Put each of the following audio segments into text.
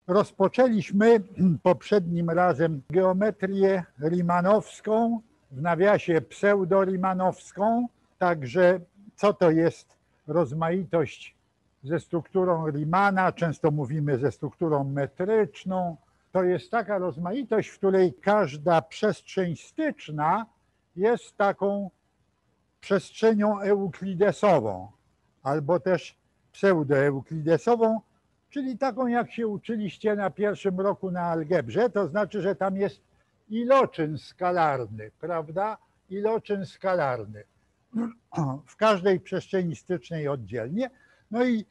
Rozpoczęliśmy poprzednim razem geometrię Riemannowską, w nawiasie pseudo-Riemannowską. Także co to jest rozmaitość ze strukturą Riemanna? Często mówimy ze strukturą metryczną. To jest taka rozmaitość, w której każda przestrzeń styczna jest taką przestrzenią euklidesową albo też pseudoeuklidesową, czyli taką, jak się uczyliście na pierwszym roku na algebrze, to znaczy, że tam jest iloczyn skalarny, prawda? Iloczyn skalarny w każdej przestrzeni stycznej oddzielnie. No i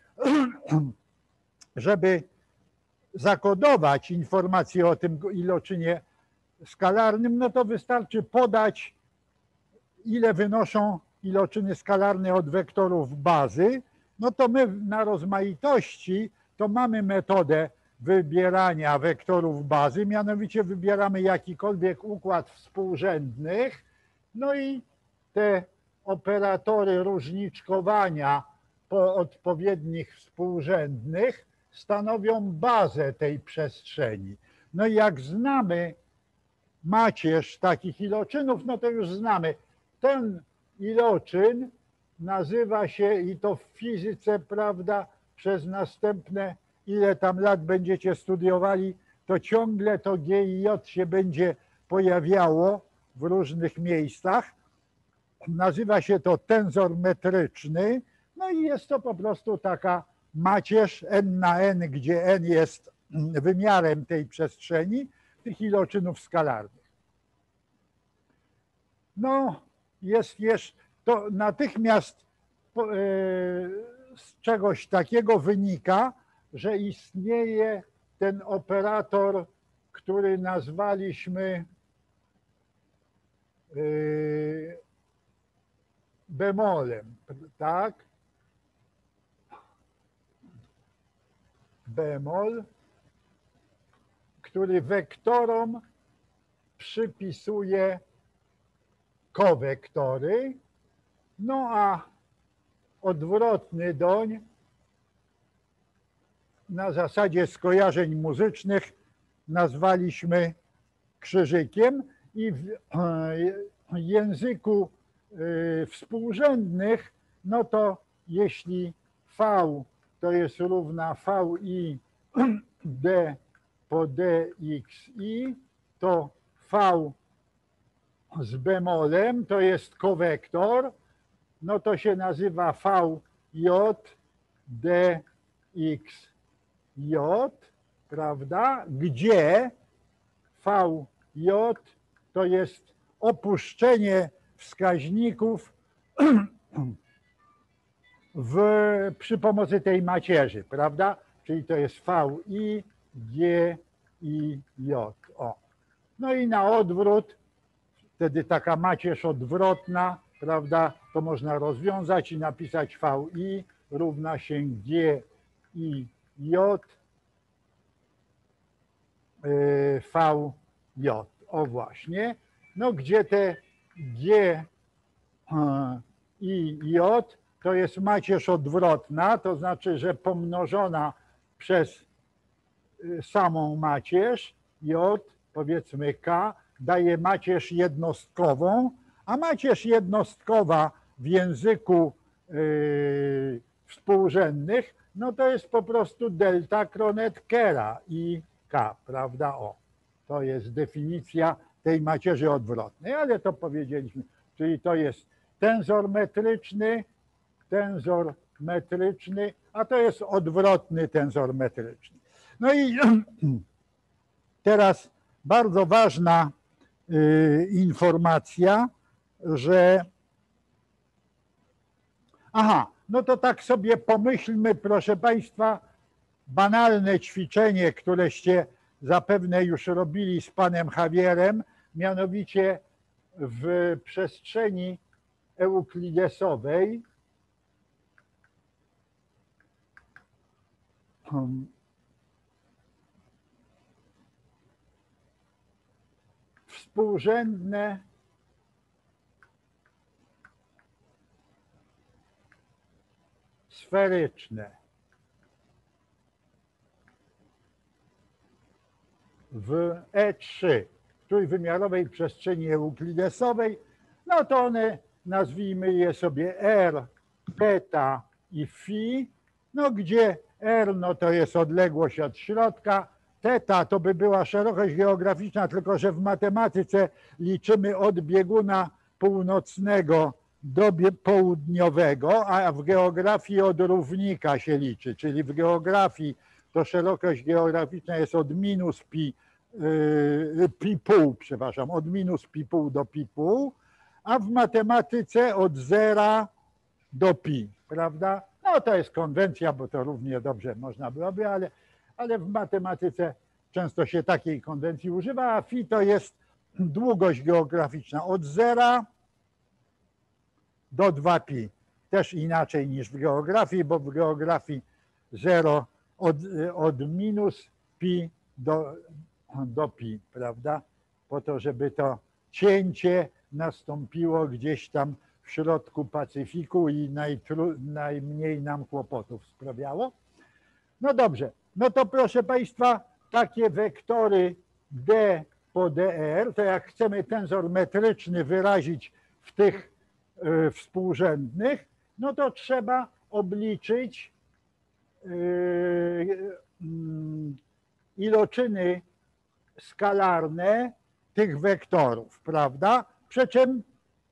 żeby zakodować informację o tym iloczynie skalarnym, no to wystarczy podać, ile wynoszą iloczyny skalarne od wektorów bazy. No to my na rozmaitości to mamy metodę wybierania wektorów bazy, mianowicie wybieramy jakikolwiek układ współrzędnych, no i te operatory różniczkowania po odpowiednich współrzędnych stanowią bazę tej przestrzeni. No i jak znamy macierz takich iloczynów, no to już znamy. Ten iloczyn nazywa się, i to w fizyce, prawda, przez następne ile tam lat będziecie studiowali, to ciągle to G i J się będzie pojawiało w różnych miejscach. Nazywa się to tensor metryczny, no i jest to po prostu taka macierz n na n, gdzie n jest wymiarem tej przestrzeni, tych iloczynów skalarnych. No, jest jeszcze, to natychmiast z czegoś takiego wynika, że istnieje ten operator, który nazwaliśmy bemolem, tak? Bemol, który wektorom przypisuje kowektory, no a odwrotny doń na zasadzie skojarzeń muzycznych nazwaliśmy krzyżykiem i w języku współrzędnych, no to jeśli V to jest równa VI D po DXI, to V z bemolem to jest kowektor, no to się nazywa VJ DXJ, prawda? Gdzie VJ to jest opuszczenie wskaźników przy pomocy tej macierzy, prawda? Czyli to jest VI, G i J. O. No i na odwrót, wtedy taka macierz odwrotna, prawda, to można rozwiązać i napisać VI równa się G i J VJ. O właśnie. No gdzie te G i J to jest macierz odwrotna, to znaczy, że pomnożona przez samą macierz J, powiedzmy K, daje macierz jednostkową, a macierz jednostkowa w języku współrzędnych, no to jest po prostu delta Kronetkera i K, prawda? O, to jest definicja tej macierzy odwrotnej, ale to powiedzieliśmy, czyli to jest tensor metryczny, a to jest odwrotny tensor metryczny. No i teraz bardzo ważna informacja, że no to tak sobie pomyślmy, proszę Państwa, banalne ćwiczenie, któreście zapewne już robili z panem Javierem, mianowicie w przestrzeni euklidesowej współrzędne sferyczne w E3, w trójwymiarowej przestrzeni euklidesowej, no to one, nazwijmy je sobie R, beta i phi, no gdzie R no to jest odległość od środka, theta to by była szerokość geograficzna, tylko że w matematyce liczymy od bieguna północnego do południowego, a w geografii od równika się liczy, czyli w geografii to szerokość geograficzna jest od minus pi pół, przepraszam, od minus pi pół do pi pół, a w matematyce od zera do pi, prawda? No to jest konwencja, bo to równie dobrze można byłoby, ale w matematyce często się takiej konwencji używa, a phi to jest długość geograficzna od zera do 2pi. Też inaczej niż w geografii, bo w geografii 0 od minus pi do pi, prawda? Po to, żeby to cięcie nastąpiło gdzieś tam w środku Pacyfiku i najmniej nam kłopotów sprawiało. No dobrze, no to proszę Państwa, takie wektory d po dr, to jak chcemy tensor metryczny wyrazić w tych współrzędnych, no to trzeba obliczyć iloczyny skalarne tych wektorów, prawda? Przy czym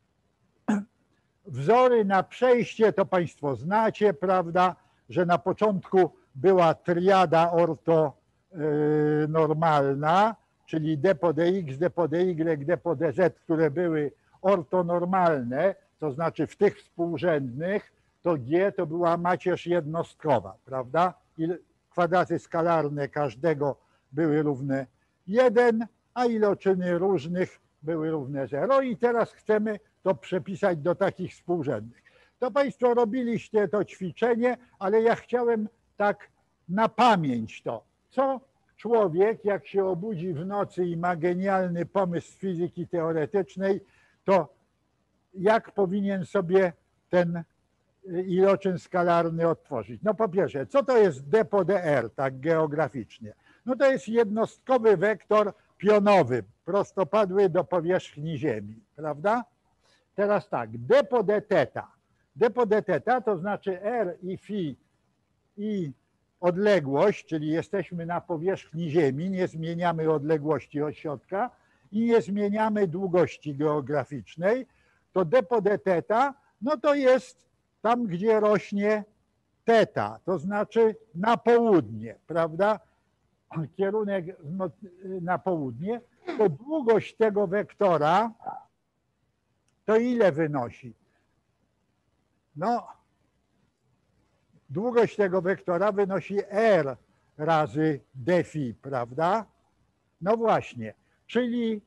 wzory na przejście to Państwo znacie, prawda, że na początku była triada ortonormalna, czyli d po dx, d po dy, d po dz, które były ortonormalne, to znaczy w tych współrzędnych to g to była macierz jednostkowa, prawda? I kwadraty skalarne każdego były równe 1, a iloczyny różnych były równe 0. I teraz chcemy to przepisać do takich współrzędnych. To Państwo robiliście to ćwiczenie, ale ja chciałem tak na pamięć to. Co człowiek, jak się obudzi w nocy i ma genialny pomysł z fizyki teoretycznej, to jak powinien sobie ten iloczyn skalarny odtworzyć? No po pierwsze, co to jest d po dr, tak geograficznie? No to jest jednostkowy wektor pionowy, prostopadły do powierzchni Ziemi, prawda? Teraz tak, d po d theta. D po d theta to znaczy r i phi i odległość, czyli jesteśmy na powierzchni Ziemi, nie zmieniamy odległości od środka i nie zmieniamy długości geograficznej, to d po d theta, no to jest tam, gdzie rośnie theta, to znaczy na południe, prawda? Kierunek na południe, to długość tego wektora to ile wynosi? No, długość tego wektora wynosi r razy d phi, prawda? No właśnie, czyli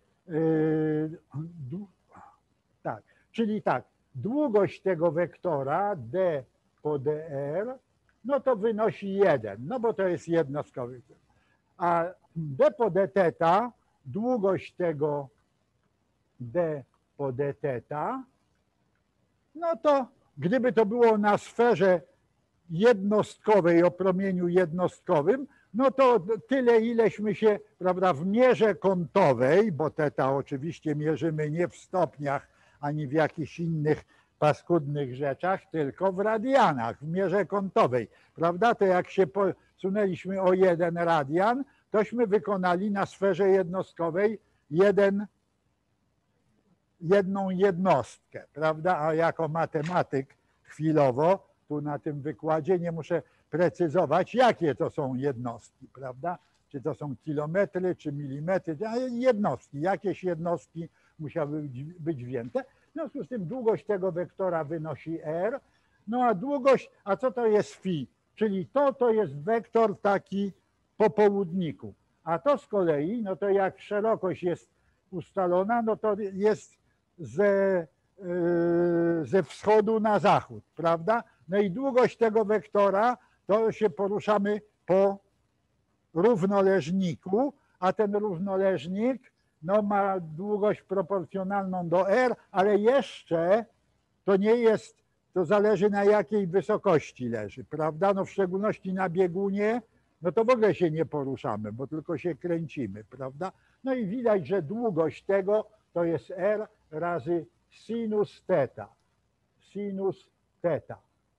tak, długość tego wektora d po dr, no to wynosi 1, no bo to jest jednostkowy. A d po d theta, długość tego d po d theta, no to gdyby to było na sferze jednostkowej, o promieniu jednostkowym, no to tyle, ileśmy się, prawda, w mierze kątowej, bo theta oczywiście mierzymy nie w stopniach, ani w jakichś innych paskudnych rzeczach, tylko w radianach, w mierze kątowej, prawda? To jak się posunęliśmy o 1 radian, tośmy wykonali na sferze jednostkowej jedną jednostkę, prawda? A jako matematyk chwilowo, tu na tym wykładzie nie muszę precyzować, jakie to są jednostki, prawda? Czy to są kilometry, czy milimetry, jednostki, jakieś jednostki musiały być wzięte. W związku z tym długość tego wektora wynosi r, no a długość, a co to jest phi? Czyli to jest wektor taki po południku, a to z kolei, no to jak szerokość jest ustalona, no to jest ze wschodu na zachód, prawda? No i długość tego wektora to się poruszamy po równoleżniku, a ten równoleżnik no, ma długość proporcjonalną do r, ale jeszcze to nie jest, to zależy na jakiej wysokości leży, prawda? No w szczególności na biegunie no to w ogóle się nie poruszamy, bo tylko się kręcimy, prawda? No i widać, że długość tego to jest r razy sinus theta. Sinus theta.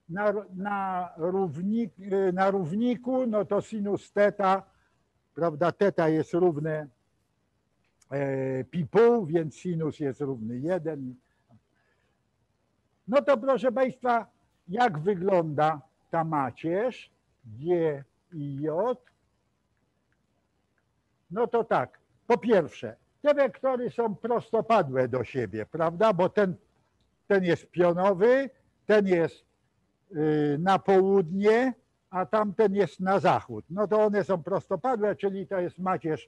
Na równiku, no to sinus theta, prawda, theta jest równe pi pół, więc sinus jest równy 1. No to proszę Państwa, jak wygląda ta macierz G i J? No to tak, po pierwsze, te wektory są prostopadłe do siebie, prawda, bo ten jest pionowy, ten jest na południe, a tamten jest na zachód. No to one są prostopadłe, czyli to jest macierz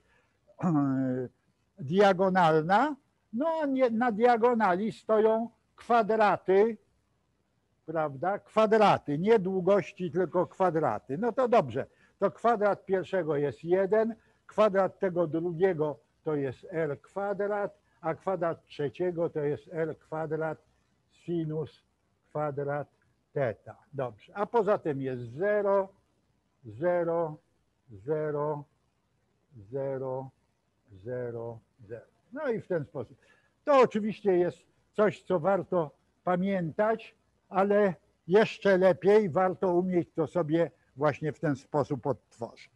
diagonalna, no a na diagonali stoją kwadraty, prawda, kwadraty, nie długości, tylko kwadraty. No to dobrze, to kwadrat pierwszego jest 1, kwadrat tego drugiego to jest r kwadrat, a kwadrat trzeciego to jest r kwadrat sinus kwadrat theta. Dobrze, a poza tym jest 0, 0, 0, 0, 0, 0. No i w ten sposób. To oczywiście jest coś, co warto pamiętać, ale jeszcze lepiej warto umieć to sobie właśnie w ten sposób odtworzyć.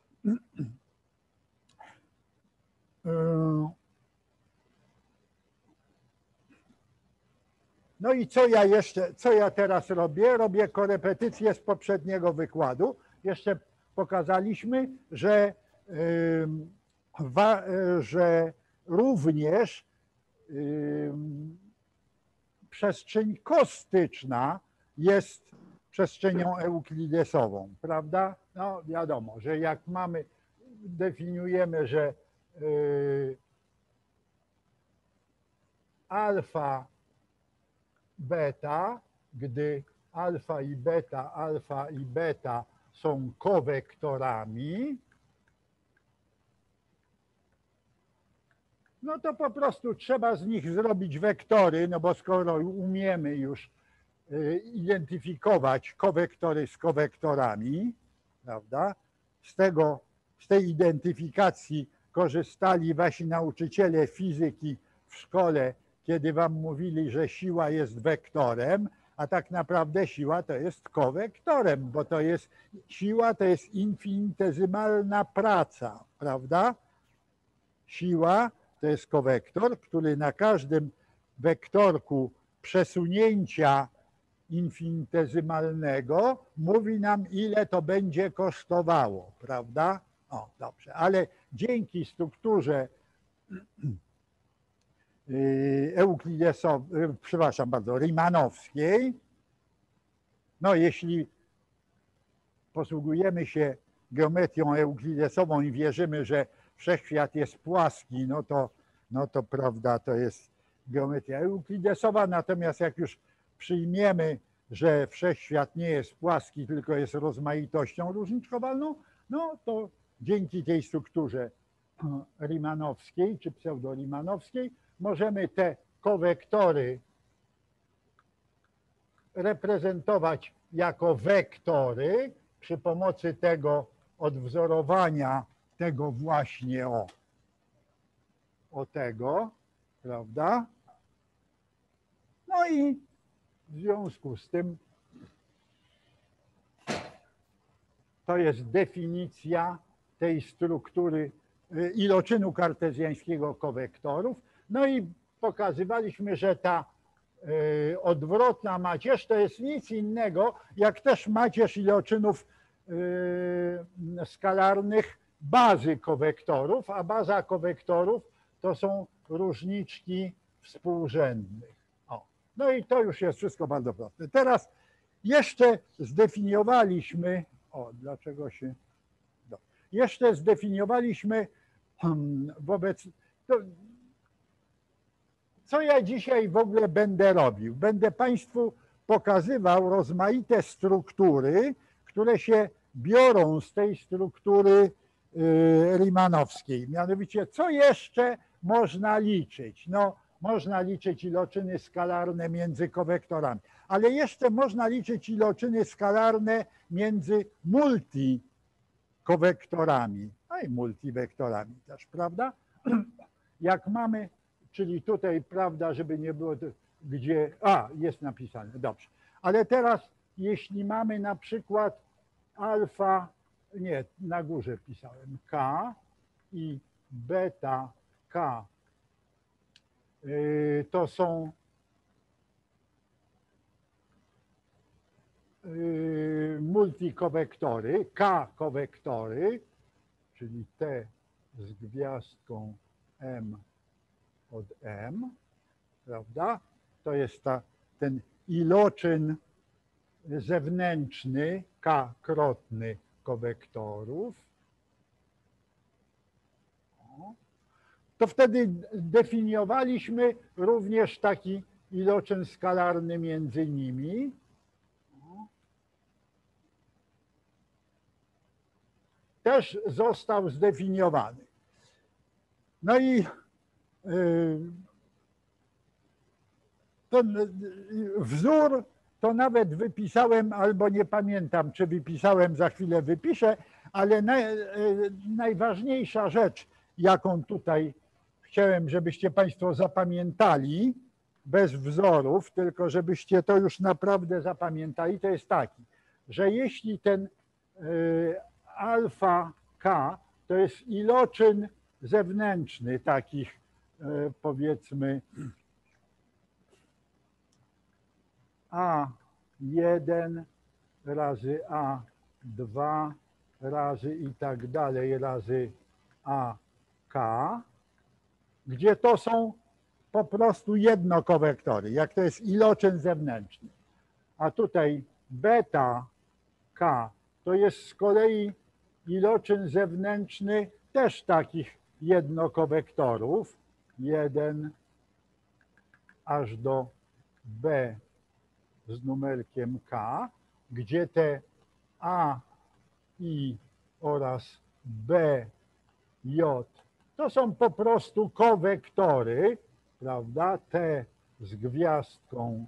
No i co ja teraz robię? Robię korepetycję z poprzedniego wykładu. Jeszcze pokazaliśmy, że również przestrzeń kostyczna jest przestrzenią euklidesową, prawda? No wiadomo, że jak definiujemy, że alfa, beta, gdy alfa i beta są kowektorami, no to po prostu trzeba z nich zrobić wektory, no bo skoro umiemy już identyfikować kowektory z kowektorami, prawda? Z tej identyfikacji korzystali wasi nauczyciele fizyki w szkole, kiedy wam mówili, że siła jest wektorem, a tak naprawdę siła to jest kowektorem, bo siła to jest infinitezymalna praca, prawda? Siła to jest kowektor, który na każdym wektorku przesunięcia infinitezymalnego mówi nam, ile to będzie kosztowało, prawda? O, dobrze, ale dzięki strukturze Riemannowskiej, no jeśli posługujemy się geometrią euklidesową i wierzymy, że wszechświat jest płaski, no to prawda, to jest geometria euklidesowa, natomiast jak już przyjmiemy, że wszechświat nie jest płaski, tylko jest rozmaitością różniczkowalną, no to dzięki tej strukturze Riemannowskiej czy pseudo-Riemannowskiej możemy te kowektory reprezentować jako wektory przy pomocy tego odwzorowania tego właśnie o tego, prawda? No i w związku z tym to jest definicja tej struktury iloczynu kartezjańskiego kowektorów. No i pokazywaliśmy, że ta odwrotna macierz to jest nic innego, jak też macierz iloczynów skalarnych bazy kowektorów, a baza kowektorów to są różniczki współrzędnych. No i to już jest wszystko bardzo proste. Teraz jeszcze zdefiniowaliśmy, jeszcze zdefiniowaliśmy co ja dzisiaj w ogóle będę robił? Będę Państwu pokazywał rozmaite struktury, które się biorą z tej struktury Riemannowskiej. Mianowicie, co jeszcze można liczyć? No, można liczyć iloczyny skalarne między kowektorami, ale jeszcze można liczyć iloczyny skalarne między kowektorami, a i multiwektorami też, prawda? Jak mamy, czyli tutaj, prawda, żeby nie było, gdzie, jest napisane, dobrze. Ale teraz, jeśli mamy na przykład alfa, nie, na górze pisałem, K i beta K, to są multikowektory, K kowektory, czyli T z gwiazdką M od M, prawda? To jest ten iloczyn zewnętrzny, K-krotny kowektorów. To wtedy definiowaliśmy również taki iloczyn skalarny między nimi. Też został zdefiniowany. No i ten wzór to nawet wypisałem, albo nie pamiętam, czy wypisałem, za chwilę wypiszę, ale najważniejsza rzecz, jaką tutaj chciałem, żebyście Państwo zapamiętali, bez wzorów, tylko żebyście to już naprawdę zapamiętali, to jest taki, że jeśli ten alfa K to jest iloczyn zewnętrzny takich, powiedzmy, A1 razy A2 razy i tak dalej razy AK, gdzie to są po prostu jednokowektory, jak to jest iloczyn zewnętrzny. A tutaj beta K to jest z kolei iloczyn zewnętrzny też takich jednokowektorów, 1 aż do B z numerkiem K, gdzie te A, I oraz B, J to są po prostu kowektory, prawda? T z gwiazdką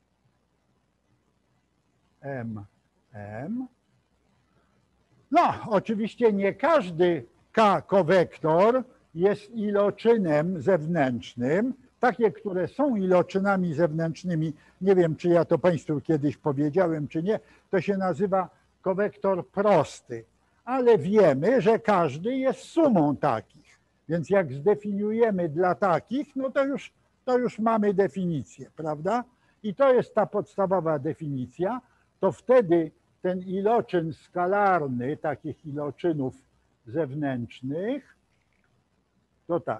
M, M. No, oczywiście nie każdy K-kowektor jest iloczynem zewnętrznym. Takie, które są iloczynami zewnętrznymi, nie wiem, czy ja to Państwu kiedyś powiedziałem, czy nie, to się nazywa kowektor prosty. Ale wiemy, że każdy jest sumą takich. Więc jak zdefiniujemy dla takich, no to już mamy definicję, prawda? I to jest ta podstawowa definicja. To wtedy ten iloczyn skalarny, takich iloczynów zewnętrznych, to tak,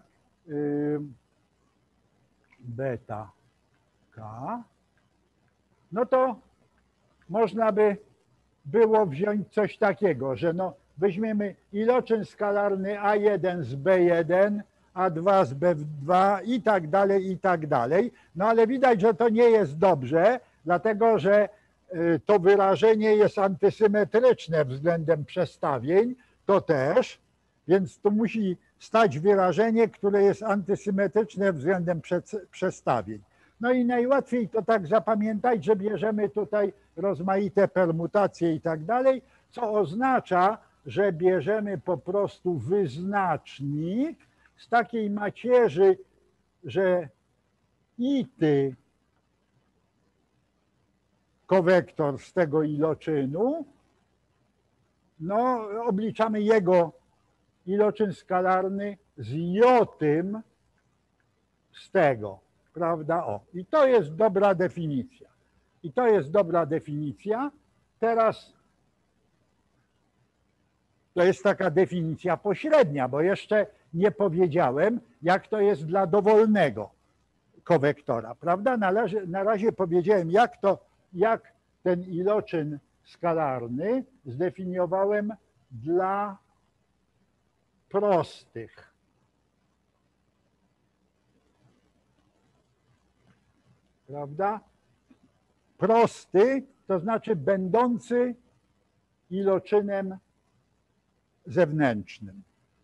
beta K, no to można by było wziąć coś takiego, że no weźmiemy iloczyn skalarny A1 z B1, A2 z B2 i tak dalej, i tak dalej. No ale widać, że to nie jest dobrze, dlatego że to wyrażenie jest antysymetryczne względem przestawień, to też, więc tu musi stać wyrażenie, które jest antysymetryczne względem przestawień. No i najłatwiej to tak zapamiętać, że bierzemy tutaj rozmaite permutacje i tak dalej, co oznacza, że bierzemy po prostu wyznacznik z takiej macierzy, że ity kowektor z tego iloczynu, no obliczamy jego iloczyn skalarny z jotym z tego, prawda? O, i to jest dobra definicja. I to jest dobra definicja. Teraz to jest taka definicja pośrednia, bo jeszcze nie powiedziałem, jak to jest dla dowolnego kowektora, prawda? Na razie powiedziałem, jak ten iloczyn skalarny zdefiniowałem dla prostych. Prawda? Prosty to znaczy będący iloczynem zewnętrznym.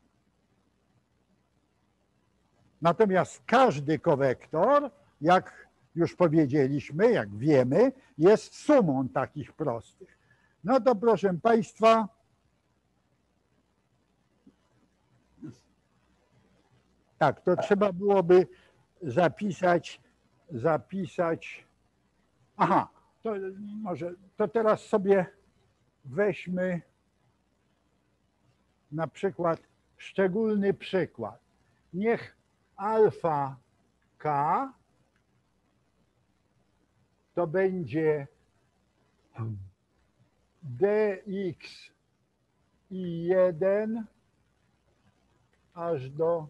Natomiast każdy kowektor, jak już powiedzieliśmy, jak wiemy, jest sumą takich prostych. No to proszę Państwa, Tak, to trzeba byłoby zapisać. Aha, to może, to teraz sobie weźmy na przykład szczególny przykład. Niech alfa k to będzie dx i1 aż do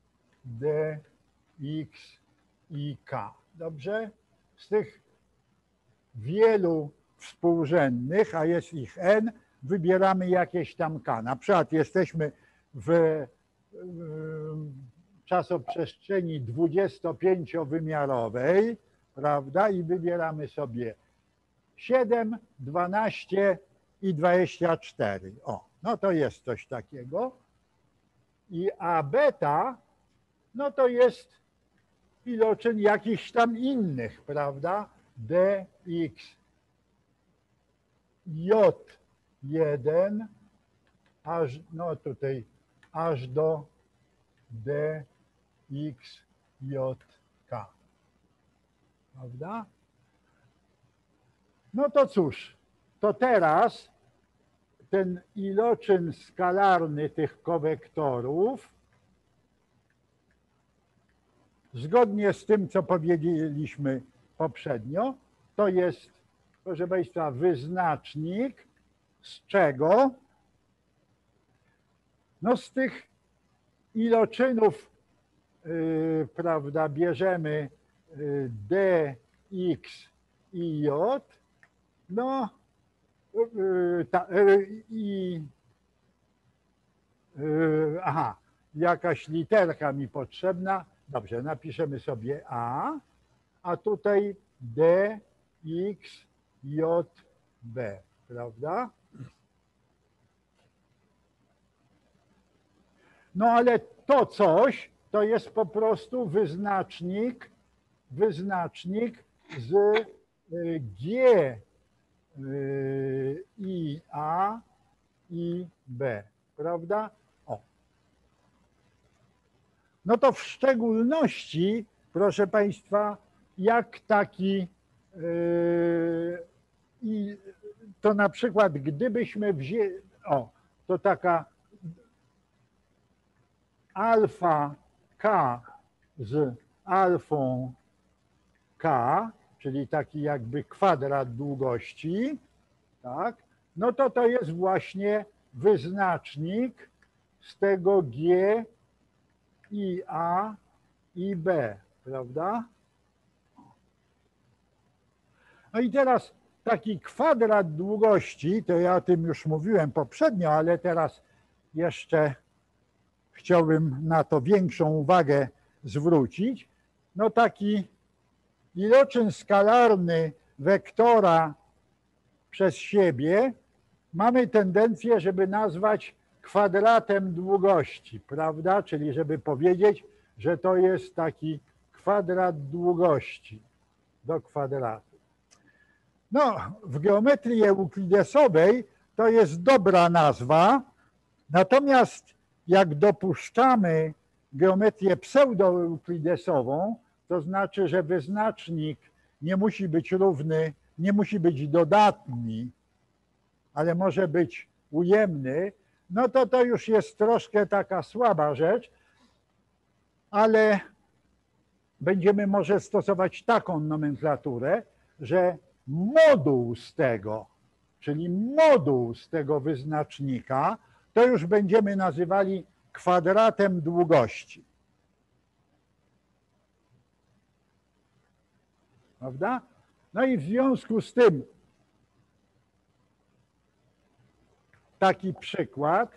dx i k. Dobrze? Z tych wielu współrzędnych, a jest ich n, wybieramy jakieś tam k. Na przykład jesteśmy w czasoprzestrzeni 25-wymiarowej, prawda? I wybieramy sobie 7, 12 i 24. O, no to jest coś takiego. I a beta, no to jest iloczyn jakichś tam innych, prawda? dx j1 aż, no tutaj, aż do dx jk. Prawda? No to cóż, to teraz ten iloczyn skalarny tych kowektorów, zgodnie z tym, co powiedzieliśmy poprzednio, to jest, proszę Państwa, wyznacznik z czego? No z tych iloczynów, prawda, bierzemy dx i j, no aha, jakaś literka mi potrzebna. Dobrze, napiszemy sobie a tutaj dx jb, prawda? No ale to coś to jest po prostu wyznacznik z g i a i b, prawda? O. No to w szczególności, proszę Państwa, jak taki i to na przykład gdybyśmy wzięli, o, to taka alfa k z alfą k, czyli taki jakby kwadrat długości, tak? No to to jest właśnie wyznacznik z tego g i a i b, prawda? No i teraz taki kwadrat długości, to ja o tym już mówiłem poprzednio, ale teraz jeszcze chciałbym na to większą uwagę zwrócić. No taki iloczyn skalarny wektora przez siebie mamy tendencję, żeby nazwać kwadratem długości, prawda? Czyli żeby powiedzieć, że to jest taki kwadrat długości do kwadratu. No, w geometrii euklidesowej to jest dobra nazwa, natomiast jak dopuszczamy geometrię pseudoeuklidesową, to znaczy, że wyznacznik nie musi być równy, nie musi być dodatni, ale może być ujemny, no to to już jest troszkę taka słaba rzecz, ale będziemy może stosować taką nomenklaturę, że moduł z tego, czyli moduł z tego wyznacznika, to już będziemy nazywali kwadratem długości. Prawda? No i w związku z tym taki przykład.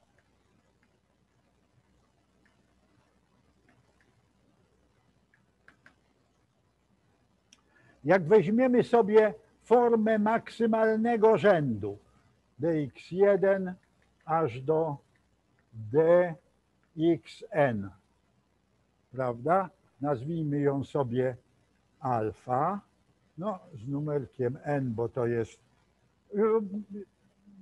Jak weźmiemy sobie formę maksymalnego rzędu dx1 aż do dxn, prawda? Nazwijmy ją sobie alfa, no z numerkiem n, bo to jest...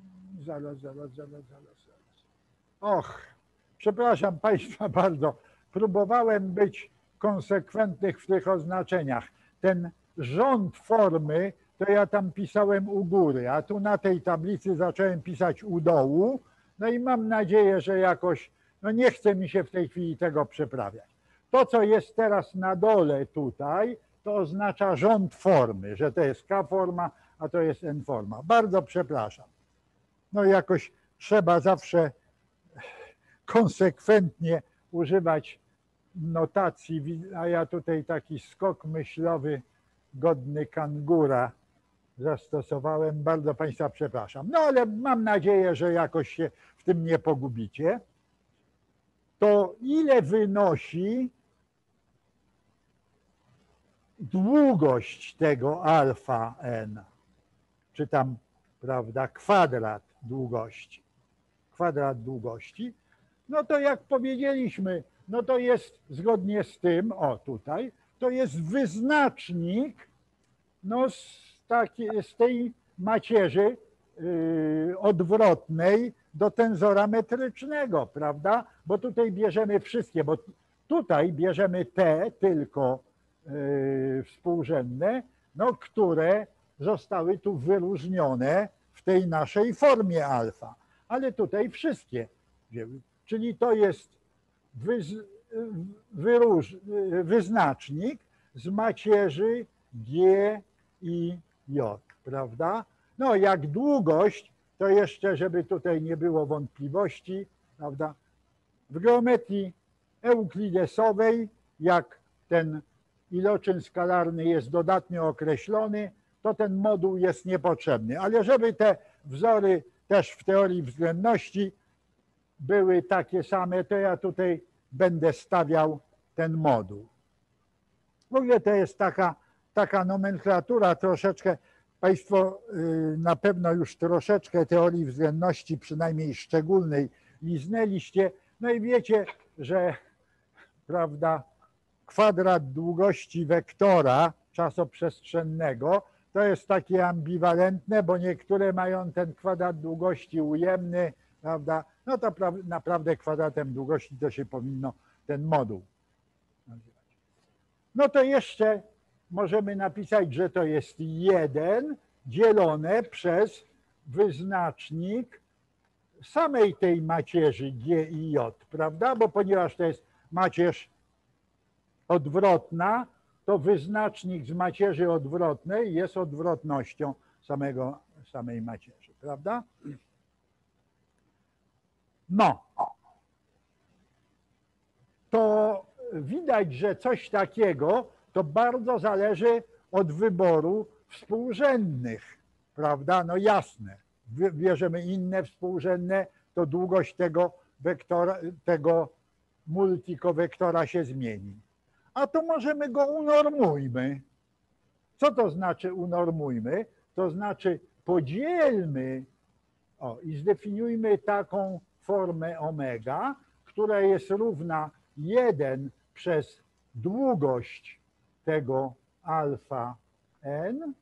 Zaraz. Och, przepraszam Państwa bardzo, próbowałem być konsekwentny w tych oznaczeniach. Ten rząd formy to ja tam pisałem u góry, a tu na tej tablicy zacząłem pisać u dołu. No i mam nadzieję, że jakoś, no nie chce mi się w tej chwili tego przeprawiać. To, co jest teraz na dole tutaj, to oznacza rząd formy, że to jest K-forma, a to jest N-forma. Bardzo przepraszam. No jakoś trzeba zawsze konsekwentnie używać notacji, a ja tutaj taki skok myślowy godny kangura zastosowałem. Bardzo Państwa przepraszam. No ale mam nadzieję, że jakoś się w tym nie pogubicie. To ile wynosi długość tego alfa n, czy tam, prawda, kwadrat długości, no to jak powiedzieliśmy, no to jest zgodnie z tym, o tutaj, to jest wyznacznik no z tej macierzy odwrotnej do tensora metrycznego, prawda? Bo tutaj bierzemy wszystkie, bo tutaj bierzemy te tylko współrzędne, no, które zostały tu wyróżnione w tej naszej formie alfa, ale tutaj wszystkie, czyli to jest wyznacznik z macierzy G i J, prawda? No jak długość, to jeszcze, żeby tutaj nie było wątpliwości, prawda? W geometrii euklidesowej, jak ten iloczyn skalarny jest dodatnio określony, to ten moduł jest niepotrzebny. Ale żeby te wzory też w teorii względności były takie same, to ja tutaj będę stawiał ten moduł. W ogóle to jest taka nomenklatura troszeczkę, Państwo na pewno już troszeczkę teorii względności, przynajmniej szczególnej, liznęliście. No i wiecie, że, prawda, kwadrat długości wektora czasoprzestrzennego to jest takie ambiwalentne, bo niektóre mają ten kwadrat długości ujemny, prawda? No to naprawdę kwadratem długości to się powinno ten moduł nazywać. No to jeszcze możemy napisać, że to jest 1 dzielone przez wyznacznik samej tej macierzy G i J, prawda? Bo ponieważ to jest macierz odwrotna, to wyznacznik z macierzy odwrotnej jest odwrotnością samej macierzy, prawda? No, to widać, że coś takiego to bardzo zależy od wyboru współrzędnych, prawda? No jasne, bierzemy inne współrzędne, to długość tego wektora, tego multikowektora się zmieni. A to możemy go unormujmy. Co to znaczy unormujmy? To znaczy podzielmy i zdefiniujmy taką formę omega, która jest równa 1 przez długość tego alfa n,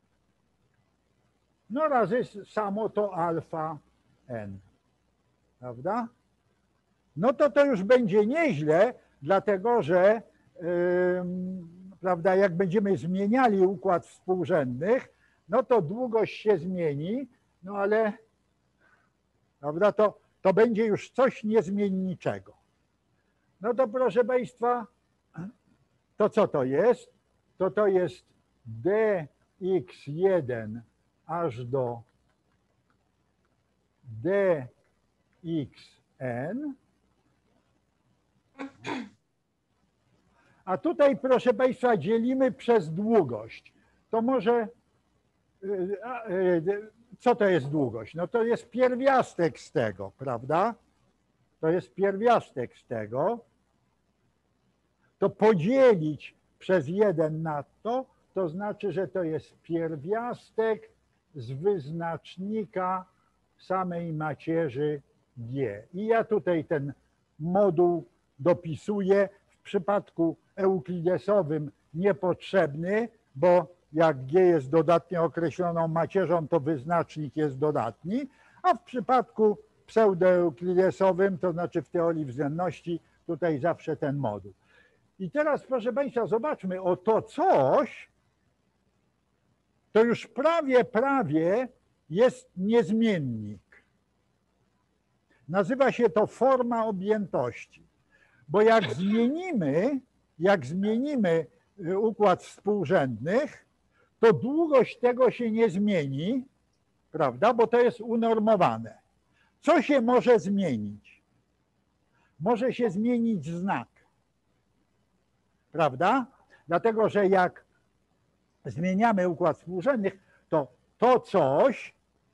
no razy samo to alfa n, prawda? No to już będzie nieźle, dlatego że prawda, jak będziemy zmieniali układ współrzędnych, no to długość się zmieni, no ale prawda, to będzie już coś niezmienniczego. No to proszę Państwa, to co to jest? To jest dx1 aż do dxn. A tutaj, proszę Państwa, dzielimy przez długość. To może, co to jest długość? No to jest pierwiastek z tego, prawda? To jest pierwiastek z tego. To podzielić przez 1 na to znaczy, że to jest pierwiastek z wyznacznika samej macierzy G. I ja tutaj ten moduł dopisuję. W przypadku euklidesowym niepotrzebny, bo jak G jest dodatnio określoną macierzą, to wyznacznik jest dodatni, a w przypadku pseudoeuklidesowym, to znaczy w teorii względności, tutaj zawsze ten moduł. I teraz, proszę Państwa, zobaczmy, o to coś, to już prawie jest niezmiennik. Nazywa się to forma objętości, bo jak zmienimy układ współrzędnych, to długość tego się nie zmieni, prawda, bo to jest unormowane. Co się może zmienić? Może się zmienić znak, prawda? Dlatego, że jak zmieniamy układ współrzędnych, to coś,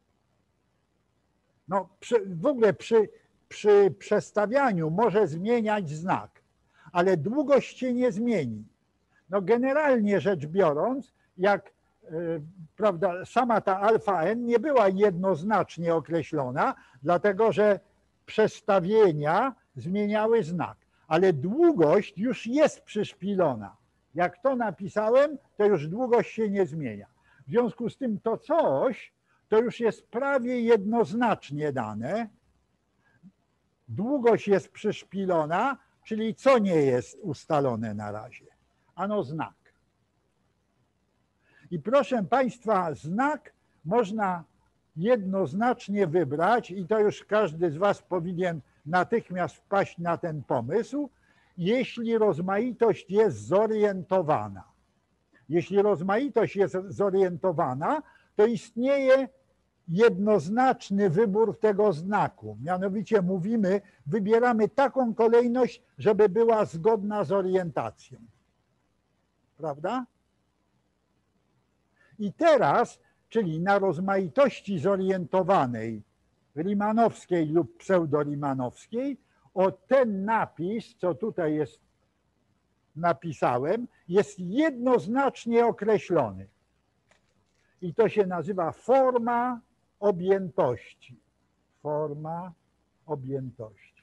no w ogóle przy przestawianiu może zmieniać znak, ale długość się nie zmieni. No generalnie rzecz biorąc, jak prawda, sama ta alfa n nie była jednoznacznie określona, dlatego że przestawienia zmieniały znak, ale długość już jest przyszpilona. Jak to napisałem, to już długość się nie zmienia. W związku z tym to coś, to już jest prawie jednoznacznie dane. Długość jest przyszpilona, czyli co nie jest ustalone na razie? Ano znak. I proszę Państwa, znak można jednoznacznie wybrać i to już każdy z Was powinien natychmiast wpaść na ten pomysł, jeśli rozmaitość jest zorientowana. Jeśli rozmaitość jest zorientowana, to istnieje jednoznaczny wybór tego znaku. Mianowicie wybieramy taką kolejność, żeby była zgodna z orientacją. Prawda? I teraz, czyli na rozmaitości zorientowanej, riemannowskiej lub pseudoriemannowskiej, o ten napis, co tutaj jest napisałem, jest jednoznacznie określony. I to się nazywa forma objętości. Forma objętości.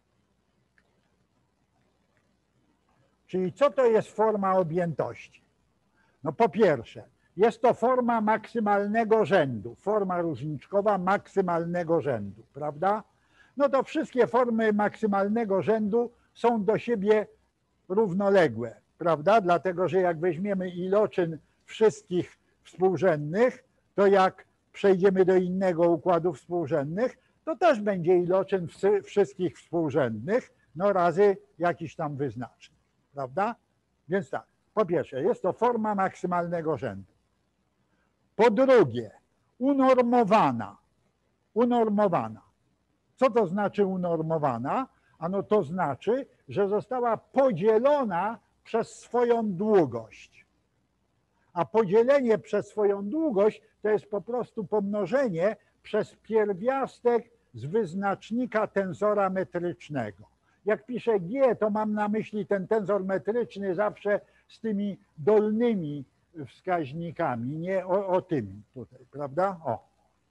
Czyli co to jest forma objętości? No po pierwsze, jest to forma maksymalnego rzędu, forma różniczkowa maksymalnego rzędu, prawda? No to wszystkie formy maksymalnego rzędu są do siebie równoległe, prawda? Dlatego, że jak weźmiemy iloczyn wszystkich współrzędnych, to jak przejdziemy do innego układu współrzędnych, to też będzie iloczyn wszystkich współrzędnych, no razy jakiś tam wyznacznik, prawda? Więc tak, po pierwsze, jest to forma maksymalnego rzędu. Po drugie, unormowana. Unormowana. Co to znaczy unormowana? Ano to znaczy, że została podzielona przez swoją długość. A podzielenie przez swoją długość to jest po prostu pomnożenie przez pierwiastek z wyznacznika tensora metrycznego. Jak piszę G, to mam na myśli ten tensor metryczny zawsze z tymi dolnymi wskaźnikami, nie o tymi tutaj, prawda? O.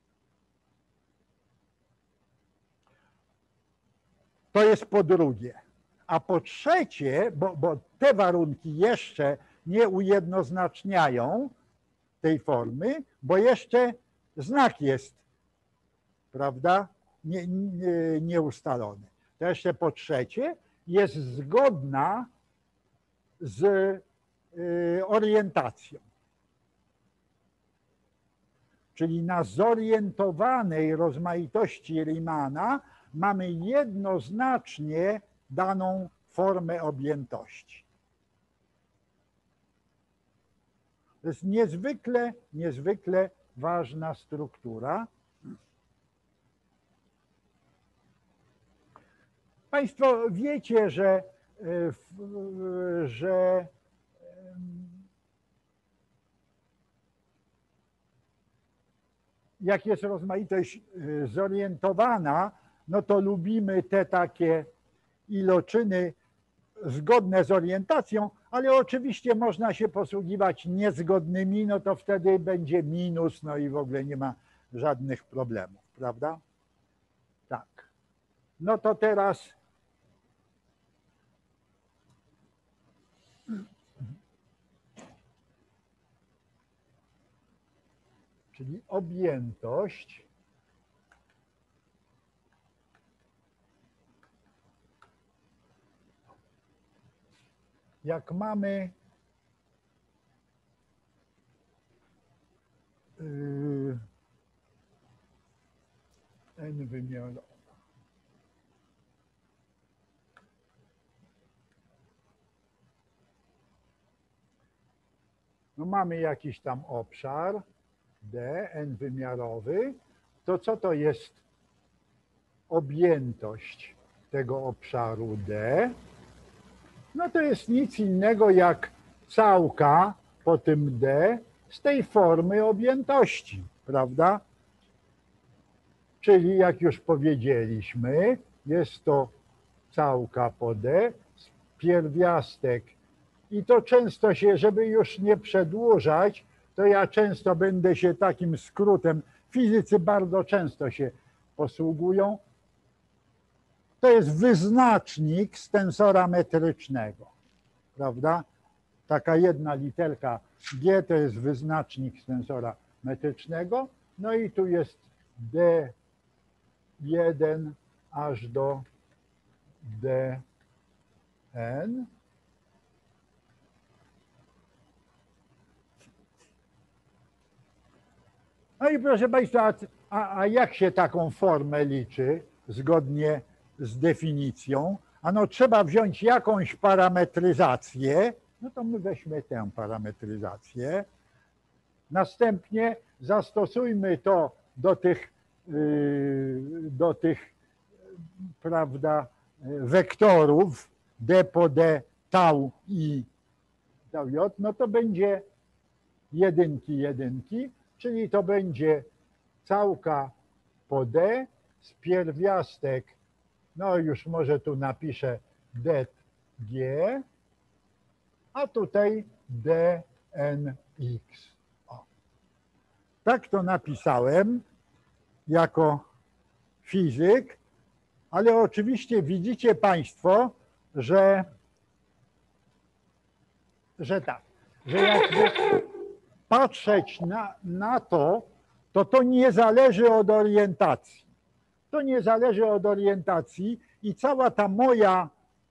To jest po drugie. A po trzecie, bo te warunki jeszcze nie ujednoznaczniają tej formy, bo jeszcze znak jest, prawda, nieustalony. To jeszcze po trzecie jest zgodna z orientacją. Czyli na zorientowanej rozmaitości Riemanna mamy jednoznacznie daną formę objętości. To jest niezwykle ważna struktura. Państwo wiecie, że jak jest rozmaitość zorientowana, no to lubimy te takie iloczyny zgodne z orientacją, ale oczywiście można się posługiwać niezgodnymi, no to wtedy będzie minus, no i w ogóle nie ma żadnych problemów, prawda? Tak. No to teraz czyli objętość jak mamy n wymiarowe. No mamy jakiś tam obszar D, n wymiarowy, to co to jest objętość tego obszaru D? No to jest nic innego jak całka po tym D z tej formy objętości, prawda? Czyli jak już powiedzieliśmy, jest to całka po D, pierwiastek. I to często się, żeby już nie przedłużać, to ja często będę się takim skrótem, fizycy bardzo często się posługują. To jest wyznacznik z tensora metrycznego, prawda? Taka jedna literka G to jest wyznacznik z tensora metrycznego. No i tu jest D1 aż do Dn. No i proszę Państwa, a jak się taką formę liczy zgodnie z definicją? Ano trzeba wziąć jakąś parametryzację, no to my weźmy tę parametryzację. Następnie zastosujmy to do tych prawda, wektorów d po d, tau i tau j, no to będzie jedynki, czyli to będzie całka po d z pierwiastek, no już może tu napiszę dg, a tutaj dnx. O. Tak to napisałem jako fizyk, ale oczywiście widzicie Państwo, że tak, że jakby patrzeć na to, to nie zależy od orientacji. To nie zależy od orientacji i cała ta moja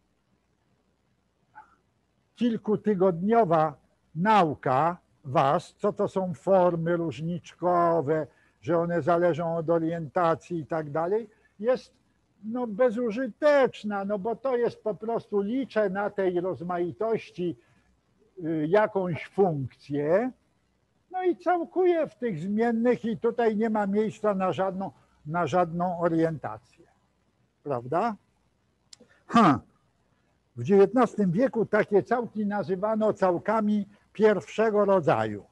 kilkutygodniowa nauka was, co to są formy różniczkowe, że one zależą od orientacji i tak dalej, jest no bezużyteczna, no bo to jest po prostu liczę na tej rozmaitości jakąś funkcję, no i całkuję w tych zmiennych i tutaj nie ma miejsca na żadną orientację, prawda? W XIX wieku takie całki nazywano całkami pierwszego rodzaju.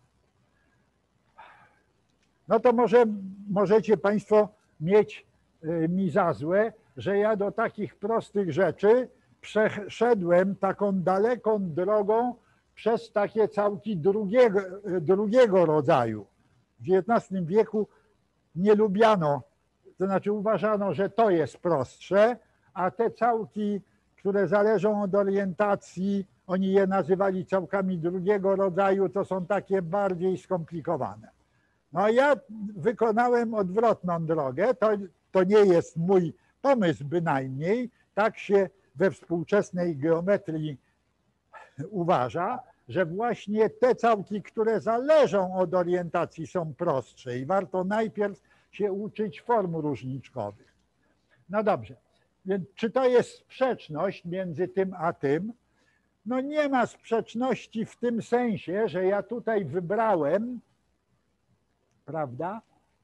No to możecie Państwo mieć mi za złe, że ja do takich prostych rzeczy przeszedłem taką daleką drogą przez takie całki drugiego rodzaju. W XIX wieku nie lubiano, to znaczy uważano, że to jest prostsze, a te całki, które zależą od orientacji, oni je nazywali całkami drugiego rodzaju, to są takie bardziej skomplikowane. No a ja wykonałem odwrotną drogę, to nie jest mój pomysł bynajmniej, tak się we współczesnej geometrii uważa, że właśnie te całki, które zależą od orientacji, są prostsze i warto najpierw się uczyć form różniczkowych. No dobrze, więc czy to jest sprzeczność między tym a tym? No nie ma sprzeczności w tym sensie, że ja tutaj wybrałem, prawda,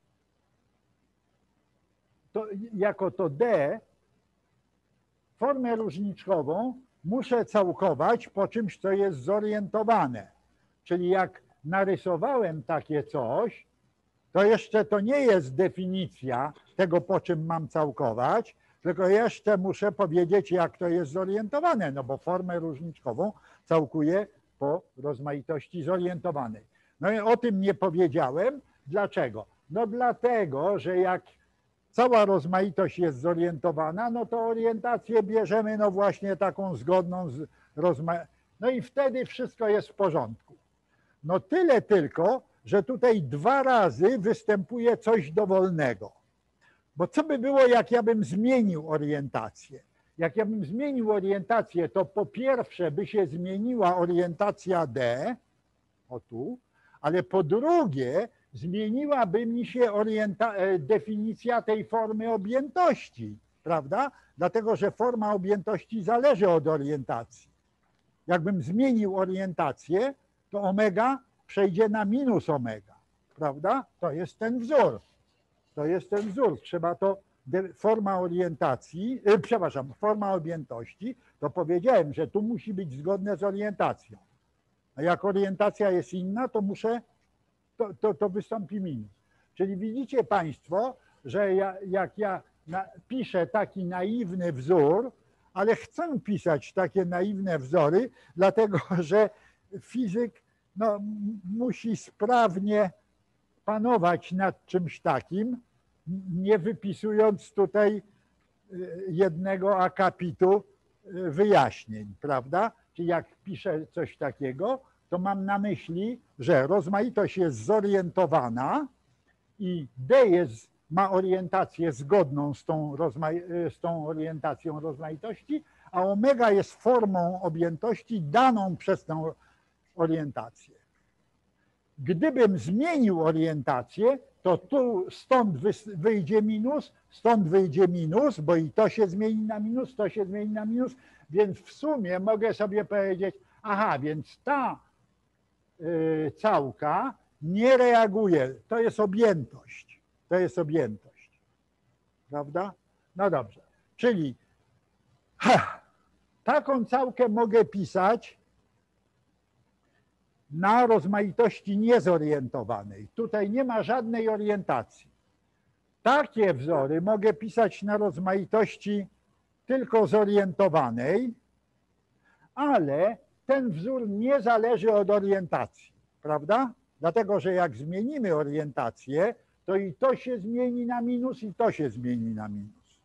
to jako to D, formę różniczkową muszę całkować po czymś, co jest zorientowane. Czyli jak narysowałem takie coś, to jeszcze to nie jest definicja tego, po czym mam całkować, tylko jeszcze muszę powiedzieć, jak to jest zorientowane, no bo formę różniczkową całkuję po rozmaitości zorientowanej. No i o tym nie powiedziałem. Dlaczego? No dlatego, że jak cała rozmaitość jest zorientowana, no to orientację bierzemy no właśnie taką zgodną z rozmaitością. No i wtedy wszystko jest w porządku. No tyle tylko, że tutaj 2 razy występuje coś dowolnego. Bo co by było, jak ja bym zmienił orientację? Jak ja bym zmienił orientację, to po pierwsze by się zmieniła orientacja D, o tu, ale po drugie zmieniłaby mi się definicja tej formy objętości, prawda? Dlatego, że forma objętości zależy od orientacji. Jakbym zmienił orientację, to omega przejdzie na minus omega, prawda? To jest ten wzór. To jest ten wzór. Trzeba to, forma orientacji, przepraszam, forma objętości, to powiedziałem, że tu musi być zgodne z orientacją. A jak orientacja jest inna, to muszę, to wystąpi minus. Czyli widzicie Państwo, że jak ja piszę taki naiwny wzór, ale chcę pisać takie naiwne wzory, dlatego że fizyk musi sprawnie panować nad czymś takim, nie wypisując tutaj jednego akapitu wyjaśnień, prawda? Czyli jak piszę coś takiego, to mam na myśli, że rozmaitość jest zorientowana i D ma orientację zgodną z tą orientacją rozmaitości, a omega jest formą objętości daną przez tę orientację. Gdybym zmienił orientację, to tu stąd wyjdzie minus, bo i to się zmieni na minus, to się zmieni na minus, więc w sumie mogę sobie powiedzieć, aha, więc ta całka nie reaguje, to jest objętość, prawda? No dobrze, czyli taką całkę mogę pisać na rozmaitości niezorientowanej. Tutaj nie ma żadnej orientacji. Takie wzory mogę pisać na rozmaitości tylko zorientowanej, ale ten wzór nie zależy od orientacji, prawda? Dlatego, że jak zmienimy orientację, to i to się zmieni na minus, i to się zmieni na minus.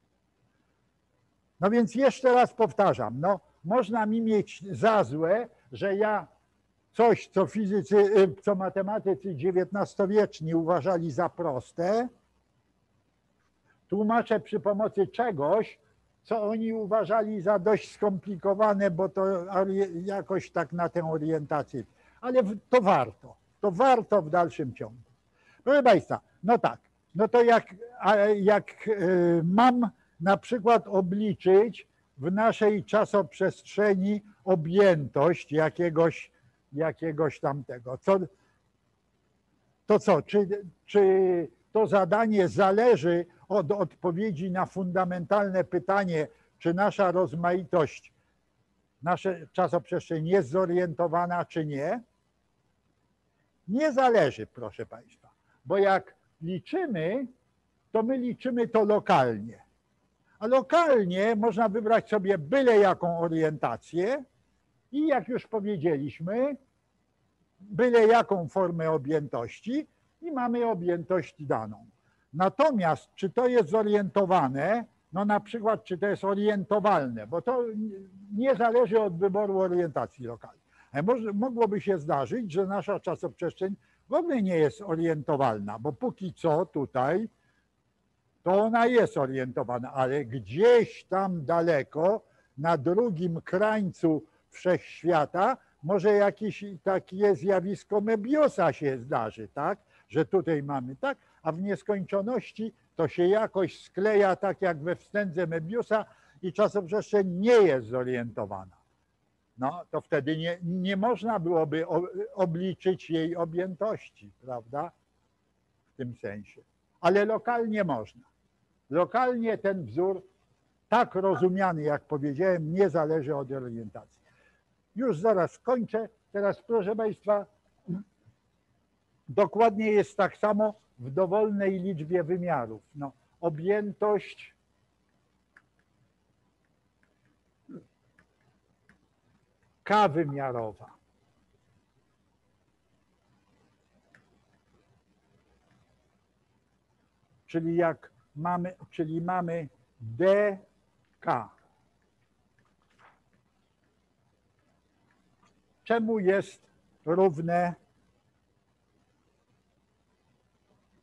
No więc jeszcze raz powtarzam, można mi mieć za złe, że ja coś, co matematycy XIX-wieczni uważali za proste, tłumaczę przy pomocy czegoś, co oni uważali za dość skomplikowane, bo to jakoś tak na tę orientację. Ale to warto w dalszym ciągu. Proszę Państwa, no tak, no to jak mam na przykład obliczyć w naszej czasoprzestrzeni objętość jakiegoś tamtego, to co, czy to zadanie zależy od odpowiedzi na fundamentalne pytanie, czy nasza rozmaitość, nasza czasoprzestrzeń jest zorientowana, czy nie? Nie zależy, proszę Państwa, bo jak liczymy, to my liczymy to lokalnie. A lokalnie można wybrać sobie byle jaką orientację i jak już powiedzieliśmy, byle jaką formę objętości i mamy objętość daną. Natomiast czy to jest zorientowane, no na przykład czy to jest orientowalne, bo to nie zależy od wyboru orientacji lokalnej. Mogłoby się zdarzyć, że nasza czasoprzestrzeń w ogóle nie jest orientowalna, bo póki co tutaj to ona jest orientowana, ale gdzieś tam daleko na drugim krańcu wszechświata może jakieś takie zjawisko Möbiusa się zdarzy, tak? Że tutaj mamy tak, a w nieskończoności to się jakoś skleja tak jak we wstędze Möbiusa i czasoprzestrzeń nie jest zorientowana. No to wtedy nie można byłoby obliczyć jej objętości, prawda? W tym sensie. Ale lokalnie można. Lokalnie ten wzór, tak rozumiany jak powiedziałem, nie zależy od orientacji. Już zaraz kończę. Teraz proszę Państwa, dokładnie jest tak samo w dowolnej liczbie wymiarów. No, objętość k-wymiarowa. Czyli mamy dk. Czemu jest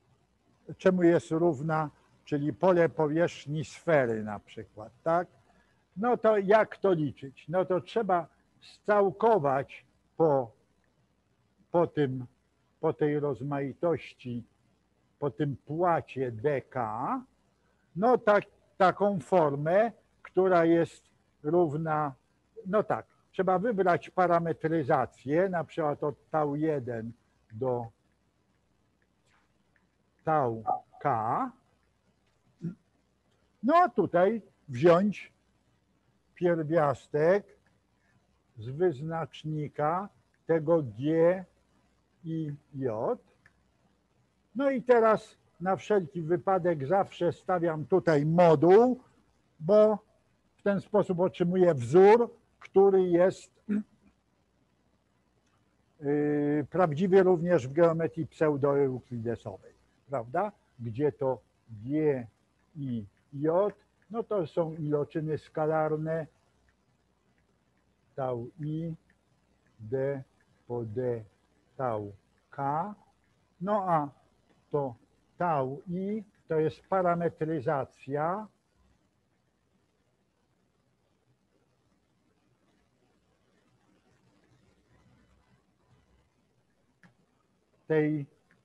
równa, czyli pole powierzchni sfery na przykład, tak? No to jak to liczyć? No to trzeba scałkować po tej rozmaitości, po tym płacie dk, no taką formę, która jest równa, no tak, trzeba wybrać parametryzację, na przykład od tau1 do tau k. No tutaj wziąć pierwiastek z wyznacznika tego G i J. No i teraz na wszelki wypadek zawsze stawiam tutaj moduł, bo w ten sposób otrzymuję wzór, który jest prawdziwy również w geometrii pseudoeuklidesowej, prawda? Gdzie to G i J, no to są iloczyny skalarne tau i, d po d tau k, no a to tau i to jest parametryzacja tej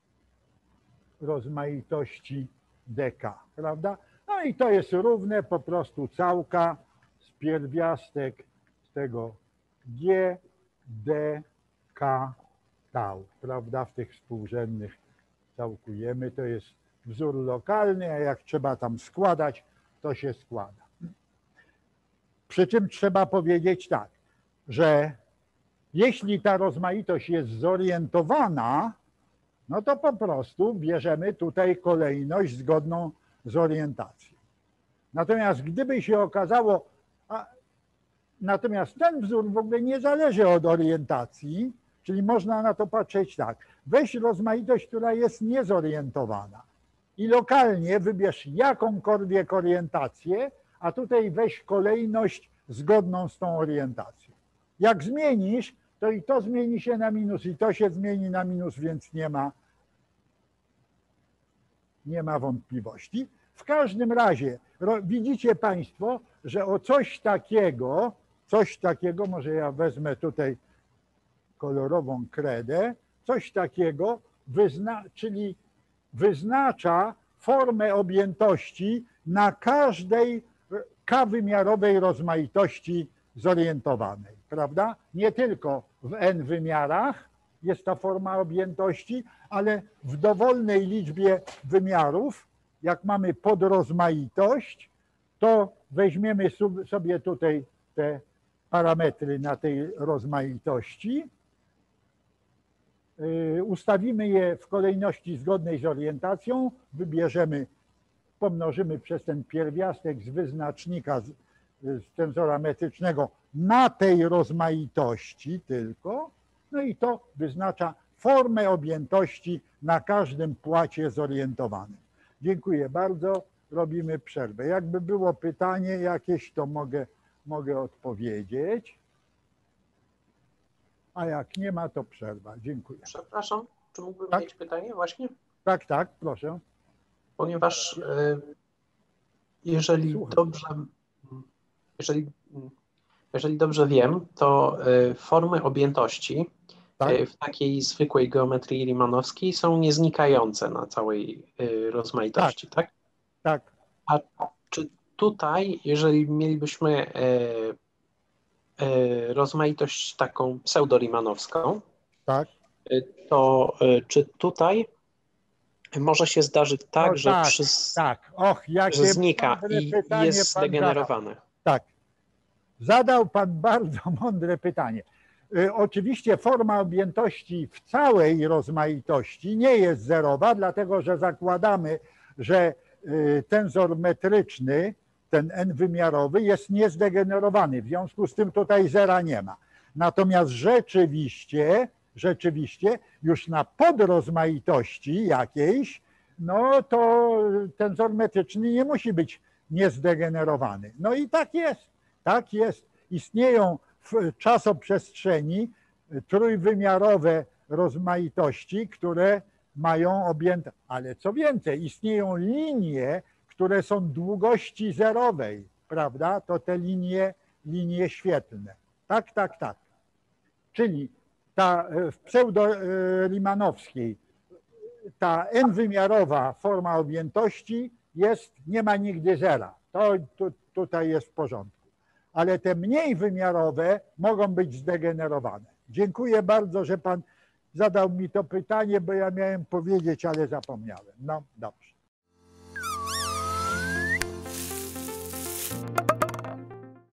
rozmaitości dk, prawda? No i to jest równe po prostu całka z pierwiastek z tego g, d, k, tau, prawda? W tych współrzędnych całkujemy. To jest wzór lokalny, a jak trzeba tam składać, to się składa. Przy czym trzeba powiedzieć tak, że jeśli ta rozmaitość jest zorientowana, no to po prostu bierzemy tutaj kolejność zgodną z orientacją. Natomiast gdyby się okazało, natomiast ten wzór w ogóle nie zależy od orientacji, czyli można na to patrzeć tak. Weź rozmaitość, która jest niezorientowana i lokalnie wybierz jakąkolwiek orientację, a tutaj weź kolejność zgodną z tą orientacją. Jak zmienisz, to i to zmieni się na minus, i to się zmieni na minus, więc nie ma wątpliwości. W każdym razie widzicie Państwo, że o coś takiego, może ja wezmę tutaj kolorową kredę, coś takiego, czyli wyznacza formę objętości na każdej k-wymiarowej rozmaitości zorientowanej, prawda? Nie tylko w n wymiarach jest ta forma objętości, ale w dowolnej liczbie wymiarów, jak mamy podrozmaitość, to weźmiemy sobie tutaj te parametry na tej rozmaitości, ustawimy je w kolejności zgodnej z orientacją, wybierzemy, pomnożymy przez ten pierwiastek z wyznacznika z tensora metrycznego na tej rozmaitości tylko, no i to wyznacza formę objętości na każdym płacie zorientowanym. Dziękuję bardzo, robimy przerwę. Jakby było pytanie jakieś, to mogę odpowiedzieć, a jak nie ma, to przerwa. Dziękuję. Przepraszam, czy mógłbym mieć pytanie właśnie? Tak, proszę. Ponieważ jeżeli dobrze wiem, to formy objętości w takiej zwykłej geometrii Riemannowskiej są nieznikające na całej rozmaitości, tak? Tak. A czy tutaj, jeżeli mielibyśmy rozmaitość taką pseudo-riemannowską, tak, to czy tutaj może się zdarzyć tak, no że, że znika i jest zdegenerowane? Tak. Zadał Pan bardzo mądre pytanie. Oczywiście forma objętości w całej rozmaitości nie jest zerowa, dlatego że zakładamy, że tensor metryczny, ten n-wymiarowy jest niezdegenerowany, w związku z tym tutaj zera nie ma. Natomiast rzeczywiście już na podrozmaitości jakiejś, no to tensor metryczny nie musi być niezdegenerowany. No i tak jest. Istnieją w czasoprzestrzeni trójwymiarowe rozmaitości, które mają ale co więcej, istnieją linie, które są długości zerowej, prawda, to te linie świetlne. Tak, tak, tak. Czyli ta w pseudo-Riemannowskiej ta n-wymiarowa forma objętości nie ma nigdy zera. To tutaj jest w porządku. Ale te mniej wymiarowe mogą być zdegenerowane. Dziękuję bardzo, że pan zadał mi to pytanie, bo ja miałem powiedzieć, ale zapomniałem. No dobrze.